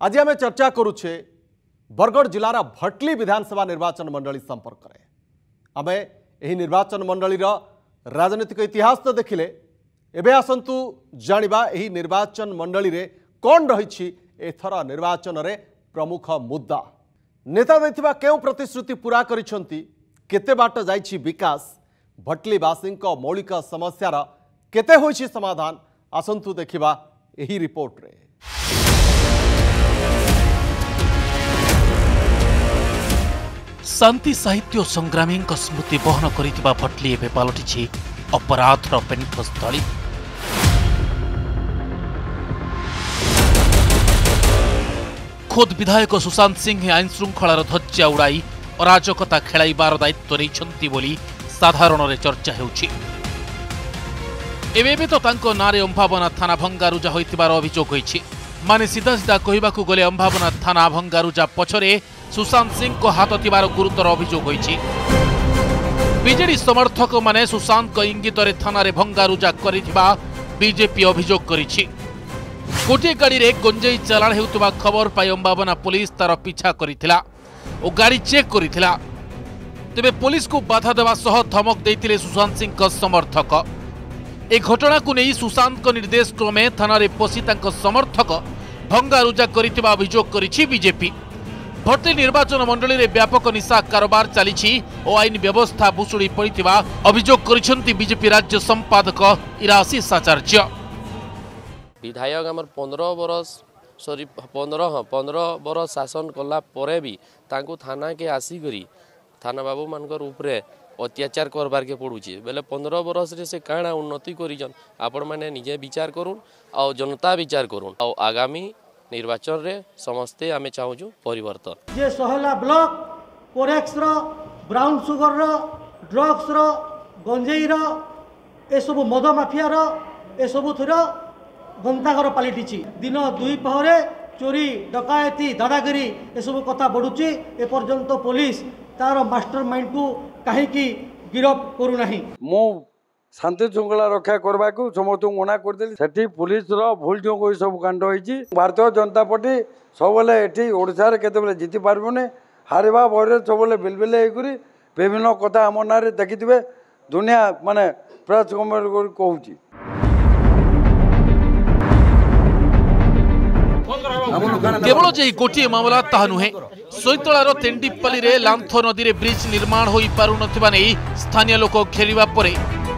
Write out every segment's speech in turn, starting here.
आज आम चर्चा करुचे बरगढ़ जिलार भटली विधानसभा निर्वाचन मंडली संपर्क में। आम यह निर्वाचन मंडली राजनीतिक इतिहास तो देखिले, एबे आसंतु जानिबा यही निर्वाचन मंडली रे कौन रही एथर निर्वाचन रे प्रमुख मुद्दा। नेता देथिबा केउ प्रतिश्रुति पूरा करिसंती, केते बाट जाइछि विकास, भटलीवासी मौलिक समस्यार केते होइछि समाधान, आसंतु देखिबा यही रिपोर्ट रे। शांति साहित्य संग्रामी स्मृति बहन करिथिबा भटली एबे पालटिछि अपराधर पेण्ठस्थली। खुद विधायक सुशांत सिंह आईन श्रृंखलार ध्वजा उड़ाई अराजकता खेलाइबार दायित्व नैछन्ति बोली साधारण रे चर्चा हेउछि। एबे तो तांको नारे अंभावना थाना भंगारुजा होइतिबार अभियोग होइछि। माने सीधा सीधा कहिबाकू गले अंभावना थाना भंगारुजा पछरे सुशांत सिंह को हाथ थिबार गुरुतर अभियोग होइछि। बीजेडी समर्थक माने सुशांत को इंगित रे थाना रे भंगारुजा करिथिबा बीजेपी अभियोग करिछि। गोटे गाड़ी रे गंजेई चालाण हेउतबा खबर पाई अंबाबना पुलिस तार पीछा करिथिला ओ गाड़ी चेक करिथिला। तेबे पुलिस को बाधा देवा सह धमक देइतिले सुशांत सिंह को समर्थक। ए घटना को नहीं सुशांत को निर्देश क्रमे थाना रे पसी तांको समर्थक भंगारुजा करिथिबा अभियोग करिछि बीजेपी। भटली निर्वाचन मंडली रे व्यापक निशा कारोबार चली और आईन व्यवस्था भुशुड़ी पड़ता अभियोग करिसेंती बीजेपी राज्य संपादक इराशीष आचार्य। विधायक आमर 15 बरस शासन कला परे भी तांको थाना के आसिकरी थाना बाबू मानकर ऊपरे अत्याचार करबार के पड़ुची बेले 15 बरस रे से काଣା उन्नति करिजन आपण माने निजे विचार करूँ और जनता विचार करूँ और आगामी निर्वाचन रे समस्ते आमे चाहूँ परिवर्तन। जे सोहला ब्लॉक कोरेक्स रो ब्राउन सुगर रो ड्रग्स रो गंजेई रो ए सब मद माफिया रो ए सब थुरो गंताघर पलटिछि। दिन दुई पहरे चोरी डकायती दादागिरी ए सब कथा बढ़ुछि। ए पर्यंत पुलिस तार मास्टर माइंड को कहीं गिरफ करू नाही। मो शांति श्रृंखला रक्षा करने को समस्त मना करदेली। पुलिस भूल जो कोई सब कांड होती भारतीय जनता पार्टी सब ये ओडार के जीति पार्बनी हारवा भय सब बिलबिल विभिन्न कथा आम ना देखी दुनिया माने प्रेस कहूँ। केवल जे गोटे मामला ताहा नुहे, सैतलार तेंडीपाली रे लांथ नदी रे ब्रिज निर्माण होई पारु नथिबा नै स्थानीय लोक घेरिबा परे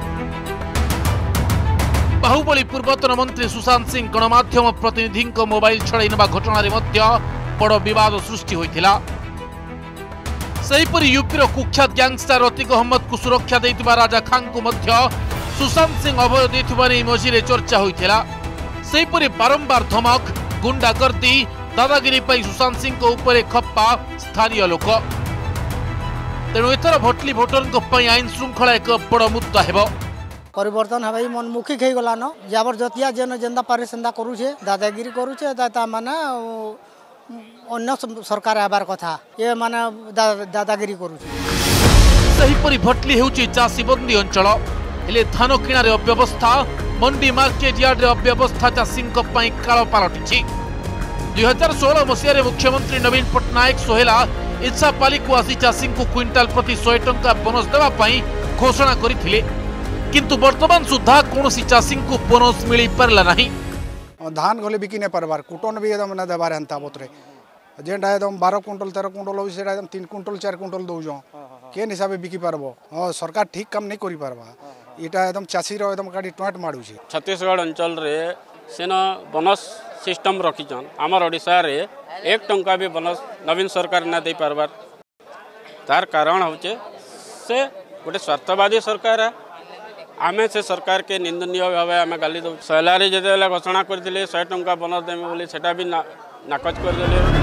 बाहुबली पूर्वतन मंत्री सुशांत सिंह गणमाध्यम प्रतिनिधि मोबाइल छड़ाई नवा घटना रे मध्य बड़ विवाद सृष्टि होइथिला। सेहीपरि यूपीर कुख्यात गैंगस्टर अतीक अहमद को सुरक्षा देइतिबा राजा खान को मध्य सुशांत सिंह अभय देइतिबा नै मझिरे चर्चा होइथिला। सेहीपरि बारंबार धमक गुंडागर्दी दादागिरी पाई सुशांत सिंह को ऊपर खप्पा स्थानीय लोक। तेणु एथर भटली भोटर आईन श्रृंखला एक बड़ मुद्दा हेबो। परिवर्तन है मनमुखी हो गलान जबरदस्तिया जेन जेंदा पारे सेंदा करूछे दादागिरी करूछे माने अन्य सरकार आबार कथा ये माने दादागिरी करूछे। सेहीपरि भटली हेउची चाषीबंदी अंचल हेले धान किणारे अव्यवस्था मंडी मार्केट यार्ड रे अव्यवस्था चाषींक पई काळ पालटिछि। 2016 मसीह मुख्यमंत्री नवीन पट्टनायक सोहेला इच्छापाली को आसी चाषी को क्विंटाल प्रति 100 टंका बोनस देवा पई घोषणा करिथिले, किंतु वर्तमान सुधा कौन चाषी को बोनस मिल पारा ना। धान गले बिकी नहीं पार्बार कुटन भी एकदम ना देवार हेन्ता बतरे जेनटा एकदम 12 कुंटल 13 कुंटल हो एकदम 3 कुंटल 4 कुंटल दौज केन हिसाब से बिकी पारब। हाँ सरकार ठीक काम नहीं करि पारबा इटा एकदम चाषी एकदम गाड़ी टोट मारुछि। छत्तीसगढ़ अंचल रे सेन बोनस सिस्टम रखीचन आमर ओडिशा रे 1 टंका भी बोनस नवीन सरकार ना दे पारबार। तार कारण होचे से गोटे स्वार्थवादी सरकार है। आमे से सरकार के निंदनीय भाव आम गाली दौ सैलारी जो घोषणा करते 100 टंका बोनस देवे बोली सेटा भी नाकच करदे।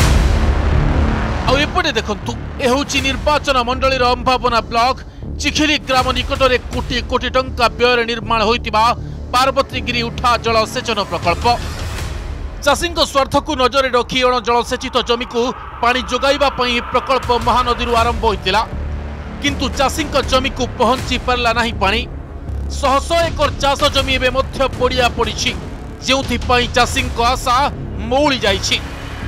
एपटे देखंतु ए होची निर्वाचन मंडलीर अंभावना ब्लॉक चिखिली ग्राम निकट में कोटी कोटी टंका व्यय निर्माण होइतिबा पार्वतीगिरी उठा जलसेचन प्रकल्प। चाषी स्वार्थ को नजर रखी अण जलसेचित जमी को पानी जोगाइबा पई प्रकल्प महानदी आरंभ होइतिला, किंतु चाषी जमी को पहुंची पारला नाही पानी। 100 एकर चाष जमी एवं पड़िया पड़ी जो चाषी आशा मौली जाइछि।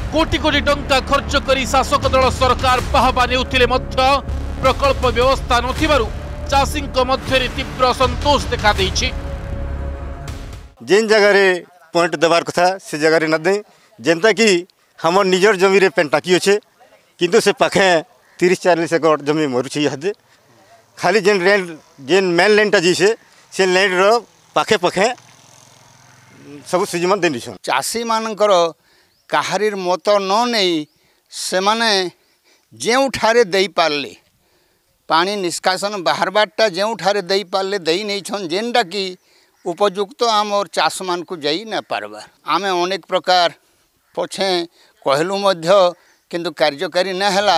कोटी कोटी टंका खर्च करी शासक दल सरकार पाहबा नेउथिले मध्य प्रकल्प व्यवस्था नथिबारु चाषीक मध्य तीव्र असंतोष देखा देइछि। जेन जगह रे पॉइंट देवार कथा से जगह रे न दे जेनता कि हमर निजर जमी रे पेंटाकी अच्छे किंतु से पाखे 30-40 एकड़ जमी मरुछि इहादे खाली जेन मेन लैंडटा जी से लैंड रो पाखे पाखे सब सुजिमन देनी छन। चाषी मानकर काहारीर मत न नहीं से माने जेउठारे देई पारले पानी निष्कासन बाहरबारटा जेउठारे देई पारले देई नहीं छन जेनटा कि उपयुक्त आमर चाष मान को जाई न पारबा। आमे अनेक प्रकार पछे कहलु मध्य किंतु कार्यकारी न हला।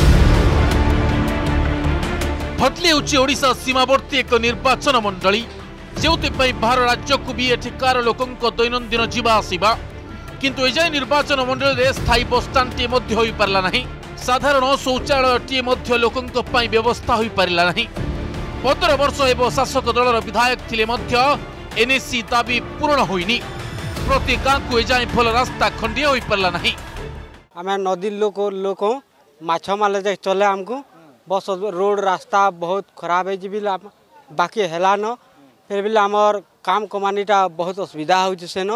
भटली होची ओडिशा सीमावर्ती एक निर्वाचन मंडली जेउतिपाई बाहर राज्य को भी एठिकार लोकंक दैनंदिन जीवा आसीबा किंतु एजाय निर्वाचन मंडल रे स्थायी बसस्टांड टी मध्य होई पारला नहीं। साधारण शौचालय टी मध्य लोकंक पई व्यवस्था होई पारला नहीं। 15 वर्ष हेबो शासक दलर विधायक थिले मध्य एनएससी दाबी पूर्ण होइनी। प्रति गाँ को एजाय भल रास्ता खंडिया होई पारला नहीं। आमे नदी लोक माछ माले जाय चले हमको बस रोड रास्ता बहुत खराब है जी बाकी हेला न फिर भी आमर काम कमानीटा बहुत असुविधा होछि सेन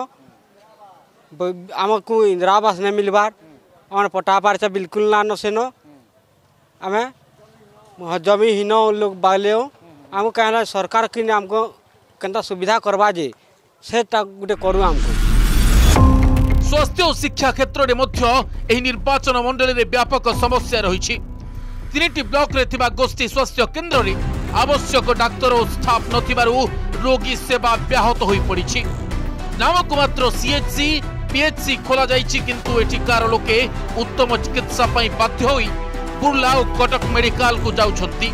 आमको इंदिरा आवास नहीं मिलबार आम पटा पार्चा बिल्कुल ना न सेन आमे जमी हीन लोग बाले आमको कहना सरकार किने आमको केनता सुविधा करबा जे सेटा गुटे करू हमको। स्वास्थ्य और शिक्षा क्षेत्र में मध्य एही निर्वाचन मंडल रे व्यापक समस्या रही। 3टी ब्लॉक रे थिबा गोष्ठी स्वास्थ्य केन्द्र रे आवश्यक डाक्तर और स्टाफ नथिबारु रोगी सेवा व्याहत होई पड़िछि। नामक मात्र सीएचसी पीएचसी खोला जाइछि किंतु एठिकार लोके उत्तम चिकित्सा पई बाध्य होई बुर्ला और कटक मेडिकल को जाउछंती।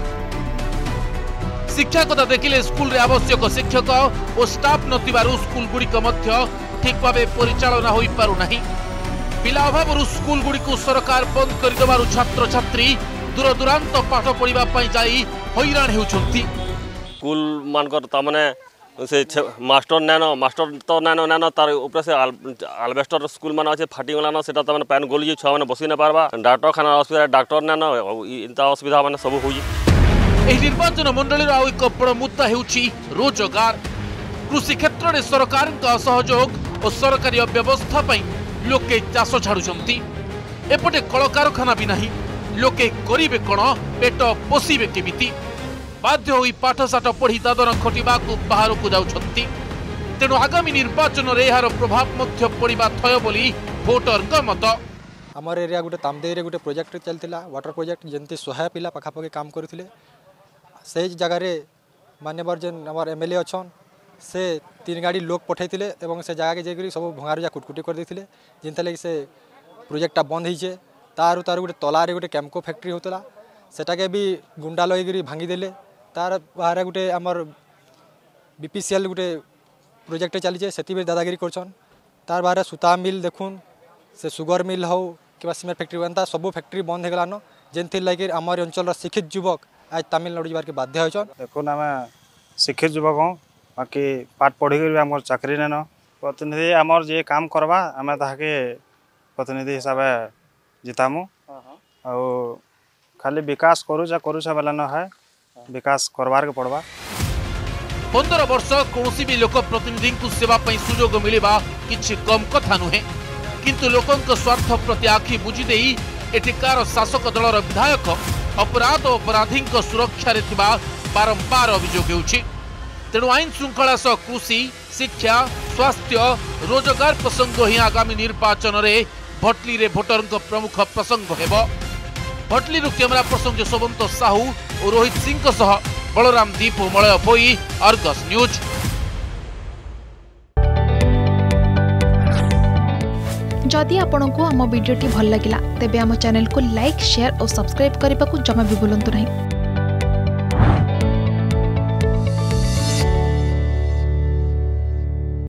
शिक्षा कथा देखिले स्कूल रे आवश्यक शिक्षक और स्टाफ नथिबारु स्कूल गुड़िक मध्य ठीक भावे परिचालना होई पारु नाही। पिला अभाव स्कूल गुड़िक सरकार बंद कर देबारु छात्र छात्री दूर दूरांत पाठ पढ़ा जाई हैरान होउछंती। स्कूल मानकर तामने से मास्टर मास्टर तो नैन तार ऊपर से आलबेस्टर स्कूल मान अच्छे फाटीगलान से पैन गोली छुआ मैंने बसी न पार्बा डाक्तरखाना असुविधा डाक्टर नैन इंता असुविधा मैंने सब हो। निर्वाचन मंडल आउ एक बड़ मुद्दा होउछि रोजगार। कृषि क्षेत्र में सरकार असहयोग और सरकारी व्यवस्था पई लोके चाष छाड़ुछंती। एपटे कल कारखाना भी नहीं लोके करिबे कोन पेट पोषिबे केमिति बाध्य होई पाठशाठ पढ़ी दादन खटिबा को बाहर को जाउछंती। तेणु आगामी निर्वाचन रे यार प्रभाव मध्य पड़िबा थय बोली वोटर का मत। हमर एरिया गुटे तामदेई रे गुटे प्रोजेक्ट चलतिला वाटर प्रोजेक्ट जेंति 100 पिला पाखापाखि काम करथिले से जगह रे मान्यवर जेन हमर एमएलए अछन से 3 गाड़ी लोक पठैतिले एवं से जगह के जेकरी सब भंगारुजा कुटकुटी कर देथिले जेंता लागि से प्रोजेक्टटा बंद हिचे। तार गोटे तलारे गोटे कैम्को फैक्ट्री होता सेटा के भी गुंडा लगी भांगी देले। तार बाहर गोटे आमर बीपीसीएल गोटे प्रोजेक्ट चली से दादागिरी करछन। तार बाहर सूता मिल देखुन से सुगर मिल हो कि सीमेंट फैक्ट्री बनता सब फैक्ट्री बंद हो गलान जेनथि लगी आमर अंचल शिक्षित युवक आज तमिलनाडु जाबार के बाध्य होछन। देखुन आम शिक्षित युवक हूँ बाकी पाठ पढ़ी कर आम चाकरी नेन प्रतिनिधि आमर जे काम करवा आम ताके प्रतिनिधि हिसाब जितामु और खाली विकास करूचा बेला न है विकास करवार के पड़वा। 15 वर्ष कौन भी लोक प्रतिनिधि को सेवा पई सुजोग मिलवा किछि कम कथा नुहे किंतु लोकंक स्वार्थ प्रति आखि बुझी देई एठिकार शासक दलर विधायक अपराध और अपराधी सुरक्षा रे थिबा बारंबार अभियोग होउछि। तेणु आईन श्रृंखला सह कृषि शिक्षा स्वास्थ्य रोजगार प्रसंग ही आगामी निर्वाचन रे भटली रे भोटर प्रमुख प्रसंग हेबो। भटली कैमरा पर्सन यशवंत साहू और रोहित सिंह सह बलराम दीप मलय भोई अर्गस न्यूज। जदि आपंक आम भिडी भल लगा तेब आम चैनल को लाइक शेयर और सब्सक्राइब करने को जमा भी भूलु नहीं।